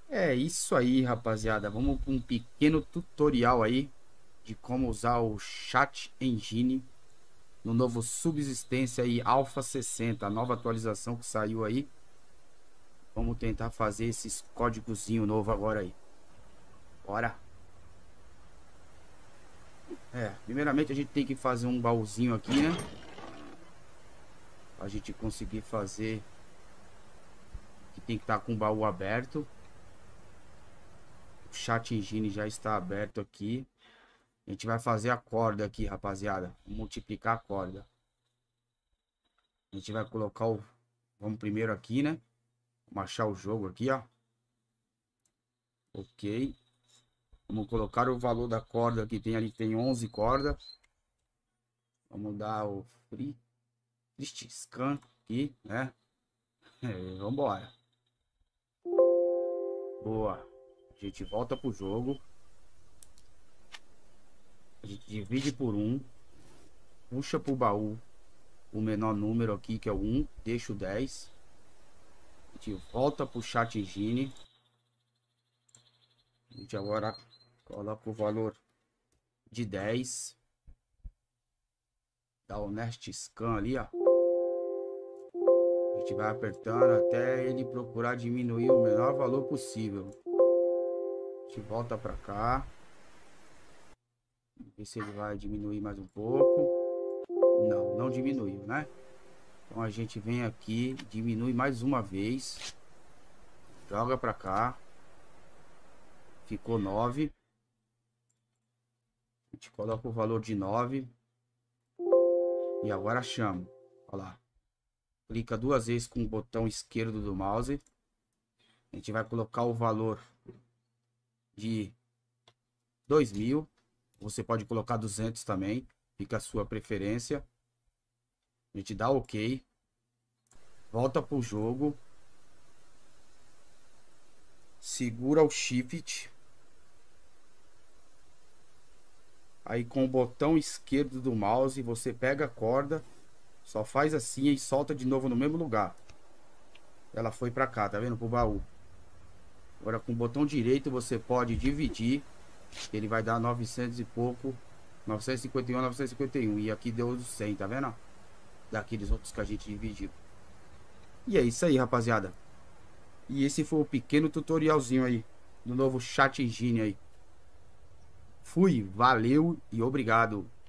É isso aí, rapaziada. Vamos para um pequeno tutorial aí de como usar o Chat Engine no novo Subsistência aí Alpha 60, a nova atualização que saiu aí. Vamos tentar fazer esses códigozinho novo agora aí. Bora. Primeiramente a gente tem que fazer um baúzinho aqui, né? Pra gente conseguir fazer. Que tem que estar com o baú aberto. O Chat Engine já está aberto aqui. A gente vai fazer a corda aqui, rapaziada. Multiplicar a corda. A gente vai colocar o... Vamos primeiro aqui, né? Vamos achar o jogo aqui, ó. Ok. Vamos colocar o valor da corda que tem ali. Tem 11 cordas. Vamos dar o free scan aqui, né? Vamos embora. Boa. A gente volta pro jogo. A gente divide por 1. Puxa pro baú o menor número aqui, que é o 1. Deixa o 10. A gente volta pro Chat Engine. A gente agora coloca o valor de 10. Dá o Nest Scan ali, ó. A gente vai apertando até ele procurar diminuir o menor valor possível. A gente volta pra cá. Ver se ele vai diminuir mais um pouco. Não, não diminuiu, né? Então a gente vem aqui, diminui mais uma vez. Joga pra cá. Ficou 9. A gente coloca o valor de 9. E agora chama. Olha lá. Clica duas vezes com o botão esquerdo do mouse. A gente vai colocar o valor de 2000. Você pode colocar 200 também. Fica a sua preferência. A gente dá OK. Volta pro jogo. Segura o Shift. Aí com o botão esquerdo do mouse você pega a corda. Só faz assim e solta de novo no mesmo lugar. Ela foi pra cá, tá vendo? Pro baú. Agora com o botão direito você pode dividir. Ele vai dar 900 e pouco. 951, 951. E aqui deu 100, tá vendo? Daqueles outros que a gente dividiu. E é isso aí, rapaziada. E esse foi o pequeno tutorialzinho aí do novo Chat Engine aí. Fui, valeu e obrigado.